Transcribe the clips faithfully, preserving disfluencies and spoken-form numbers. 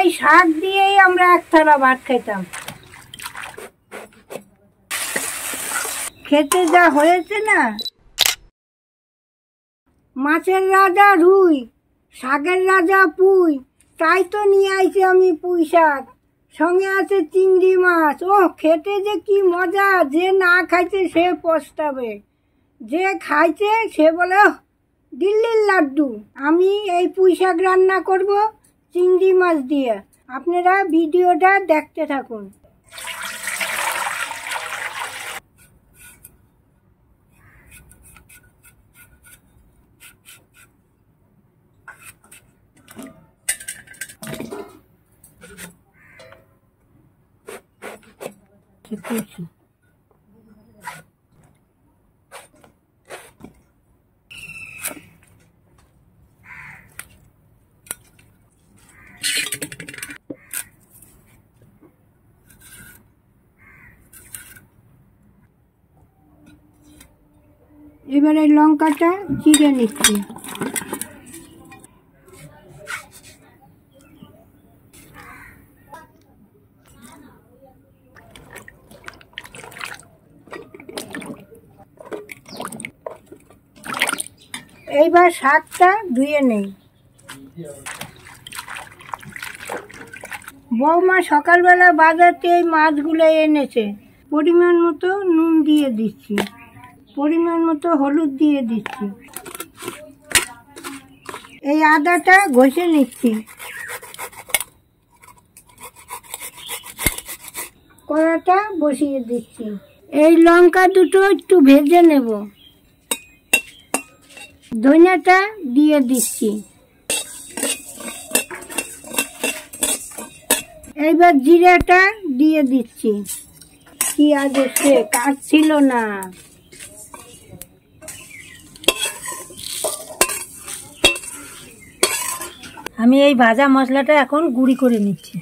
এই শাক দিয়েই আমরা এক থালা ভাত খেতাম। খেতে যা হয়েছে না, মাছের রাজা রুই, শাকের রাজা পুঁই, তাই তো নিয়ে আইছি আমি পুঁই শাক, সঙ্গে আছে চিংড়ি মাছ। ও খেতে যে কি মজা, যে না খাইছে সে পস্তাবে, যে খাইছে সে বলে দিল্লির লাড্ডু। আমি এই পুঁই শাক রান্না করব চিংড়ি মাছ দিয়ে। আপনারা ভিডিওটা দেখতে থাকুন। এবারে লঙ্কাটা চিড়ে নিচ্ছি। এইবার শাকটা ধুয়ে নেই। বৌমা সকালবেলা বাজারতে এই মাছগুলো এনেছে। পরিমাণ মতো নুন দিয়ে দিচ্ছি, পরিমাণ মতো হলুদ দিয়ে দিচ্ছি। এই আদাটা ঘষে নিচ্ছি। কড়াটা বসিয়ে দিচ্ছি। এই লঙ্কা দুটো একটু ভেজে নেব। ধনিয়াটা দিয়ে দিচ্ছি। এইবার জিরাটা দিয়ে দিচ্ছি। কি আগে সে কাজ ছিল না। আমি এই ভাজা মশলাটা এখন গুঁড়ি করে নিচ্ছি।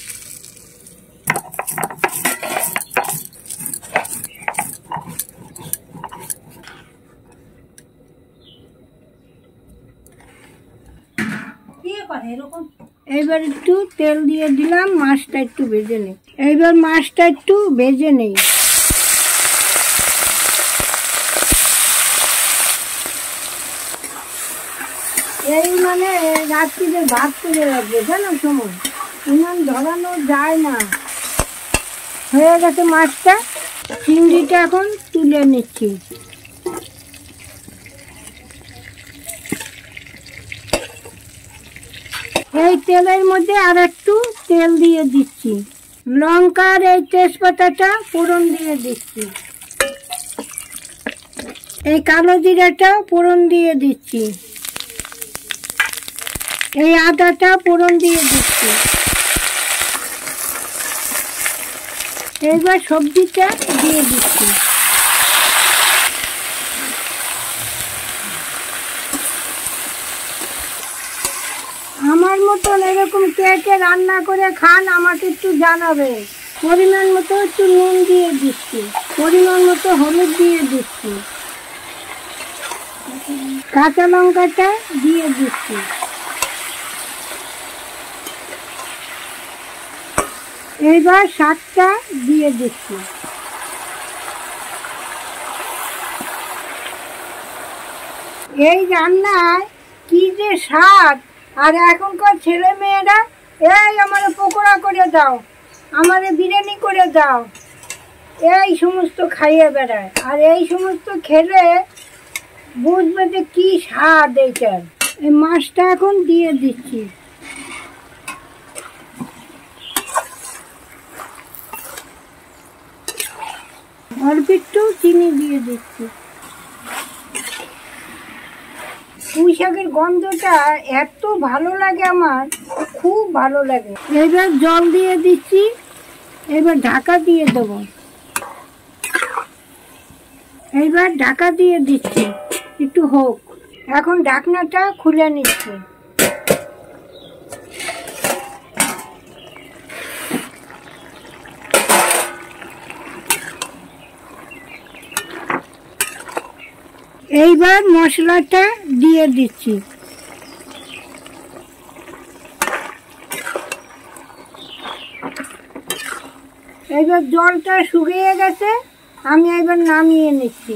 এইবার একটু তেল দিয়ে দিলাম, মাছটা একটু ভেজে নেই। এইবার মাছটা একটু ভেজে নেই। এই মানে রাত্রিতে ভাত করে রাখবে, জানো সময় ইমান ধরানো যায় না। হয়ে গেছে মাছটা। চিংড়িটা এখন তুলে নিচ্ছি। এই তেলের মধ্যে আর একটু তেল দিয়ে দিচ্ছি। লঙ্কার এই তেজপাতাটা ফোড়ন দিয়ে দিচ্ছি। এই কালো জিরাটা ফোড়ন দিয়ে দিচ্ছি। এই আদাটা ফোড়ন দিয়ে দিচ্ছি। এইবার সবজিটা দিয়ে দিচ্ছি। আমার মতন এরকম কে কে রান্না করে খান আমাকে একটু জানাবে। পরিমাণ মতো একটু নুন দিয়ে দিচ্ছি, পরিমাণ মতো হলুদ দিয়ে দিচ্ছি, কাঁচা লঙ্কাটা দিয়ে দিচ্ছি। এইবার শাকটা দিয়ে দিচ্ছি। এই রান্নায় কি যে স্বাদ। আর এখনকার ছেলে মেয়েরা এই আমার পকোড়া করে দাও, আমার বিরিয়ানি করে দাও, এই সমস্ত খাইয়ে বেড়ায়। আর এই সমস্ত খেলে বুঝবে যে কি স্বাদ এইটার। এই মাছটা এখন দিয়ে দিচ্ছি। অল্প একটু চিনি দিয়ে দিচ্ছি। পুঁই শাকের গন্ধটা এত ভালো লাগে, আমার খুব ভালো লাগে। এবার জল দিয়ে দিচ্ছি। এবার ঢাকা দিয়ে দেবো। এইবার ঢাকা দিয়ে দিচ্ছি একটু হোক। এখন ঢাকনাটা খুলে নিচ্ছি। এইবার মশলাটা দিয়ে দিচ্ছি। এবার জলটা শুকিয়ে গেছে, আমি এবার নামিয়ে নিচ্ছি।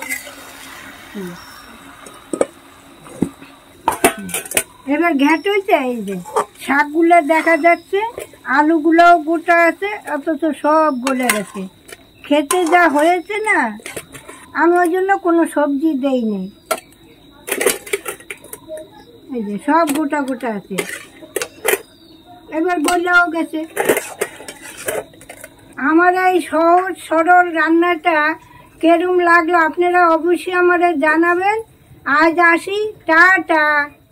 এবার ঘ্যাট হয়েছে, এই যে শাকগুলো দেখা যাচ্ছে, আলুগুলোও গোটা আছে, অথচ সব গলে গেছে। খেতে যা হয়েছে না, আমি ওই জন্য কোনো সবজি দেইনি। এই যে সব গোটা গোটা আছে, এবার গলেও গেছে। আমার এই সহজ সরল রান্নাটা কেরম লাগলো আপনারা অবশ্যই আমাদের জানাবেন। আজ আসি, টাটা।